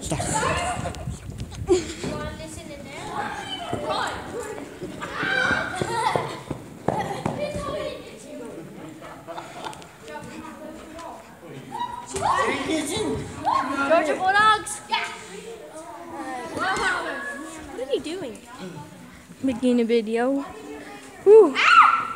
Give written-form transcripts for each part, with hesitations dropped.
Stop. You want to listen in there? Run! Georgia Bulldogs! Yeah! What are you doing? Making a video. Woo. Ah!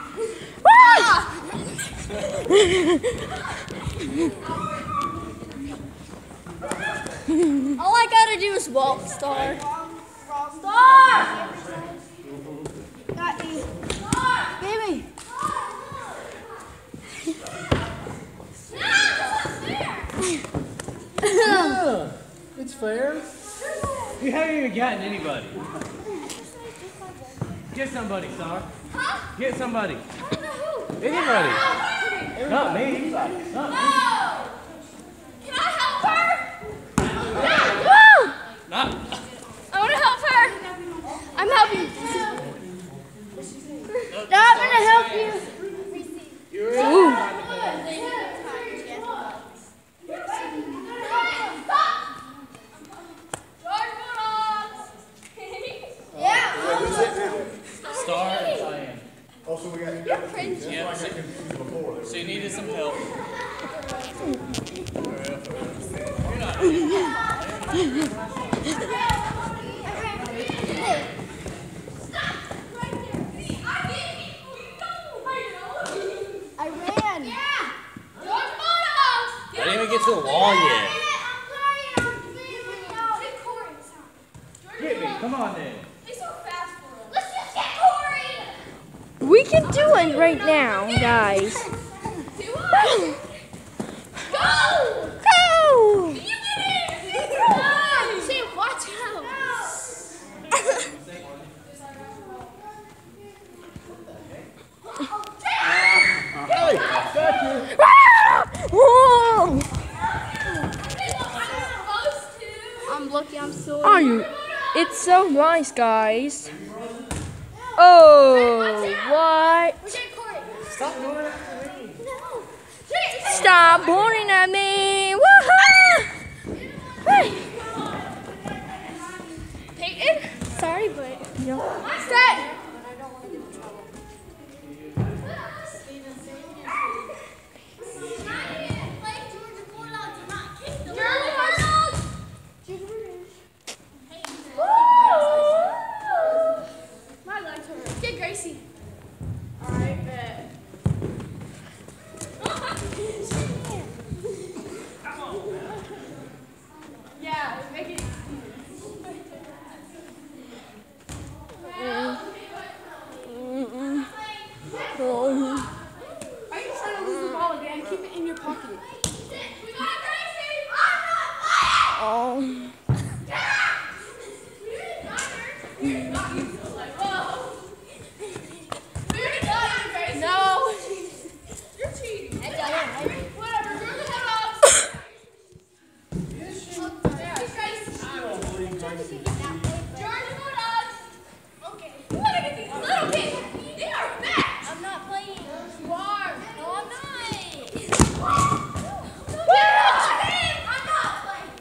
All I gotta do is walk, Star. Star! Got you. Baby. Yeah, it's fair. You haven't even gotten anybody. Get somebody, Star. Huh? Get somebody. I don't know who. Anybody. Not me. Not me. No! Can I help her? Woo! Not. I want to help her. I'm helping. No, I'm going to help you. You're Star and Cheyenne. Oh, so we got You're cringy. Yeah, I got confused before. so you needed some help. I ran. Yeah. I didn't even get to the wall yet. Get me. Come on then. Let's just get Corey. We can do it right now, guys. Do it. Go. Go! You get in. Come on. Say, watch out. Hey, got you. Whoa! I'm lucky. I'm so. Are you? It's so nice, guys. Oh, what? Stop doing it to me. Stop pointing at me! Woohoo! Hey. Peyton. Sorry, but. Yeah. Set. My legs hurt. Get Gracie. All right, bet. Yeah, make it. Are you trying to lose the ball again? Keep it in your pocket. Oh. No. You're cheating. Whatever. You're the Bulldogs. Georgia Bulldogs. Okay. You want to get these little kids? They are fast. I'm not playing. You are. No, I'm not. I'm not playing.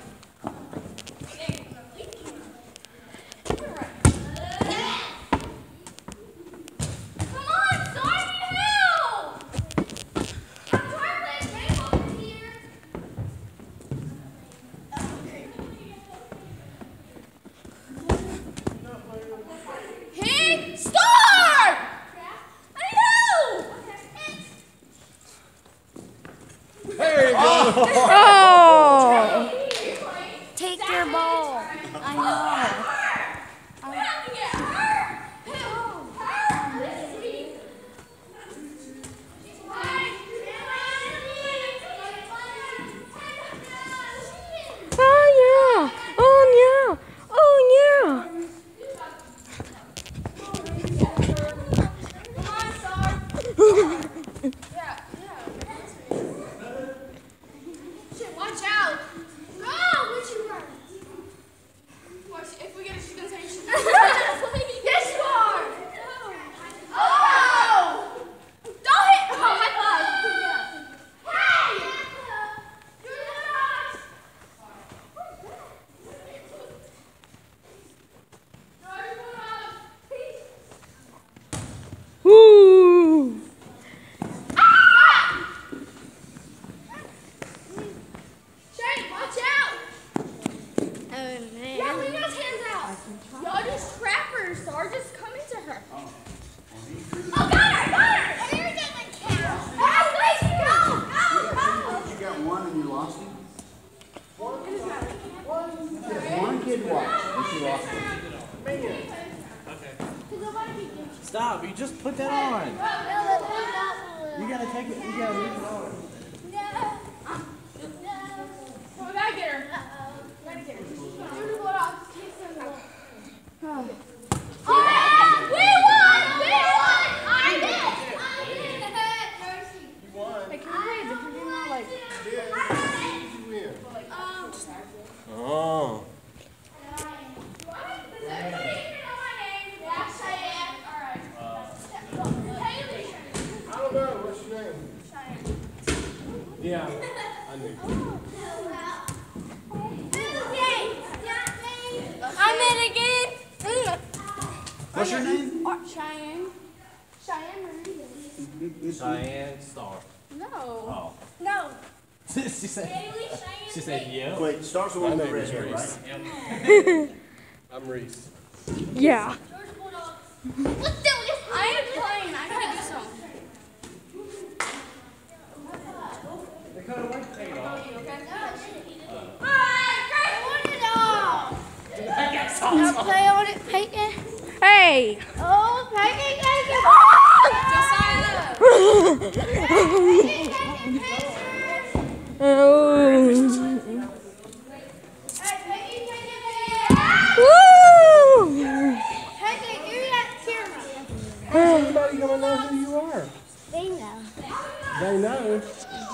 Come on, Star, I need help. I'm trying to play a game over here. Hey, Star! I know! There you go. Oh! Take your ball. I know. I'm gonna get hurt. Oh yeah! Oh yeah! Oh yeah! Come on, Star. Yeah. Shit, watch out. Go! Where'd you run? Watch, if we get it, she's gonna say she's gonna Yes, you are! Oh! Don't hit! Oh, high five! Hey! You're the her, Star. Just come into her. Oh, got her! And you're getting like cow. Hey, let's go! You got one and you lost him? One kid watched and she lost him. Stop, you just put that on. You gotta take it, you gotta leave it on. We gotta get her. We won! We won! I did! You won. Hey, can we play a different game now? Like, You win. Oh. I don't know. What's your name? Yeah, I knew. I'm in again. What's your name? Cheyenne. Cheyenne Marie. Cheyenne Star. No. Oh. No. she said yeah. Wait, starts with one My with the name is red hair, Reese. right? I'm Reese. Yeah. Let's do this. I am playing. I gotta do something. Dakota, why take it off? Alright, Grace won it all. Now play on it, Peyton. Hey. Oh, Peggy, Oh. Woo! Peggy, give me that camera. How's everybody gonna know who you are? They know. They know.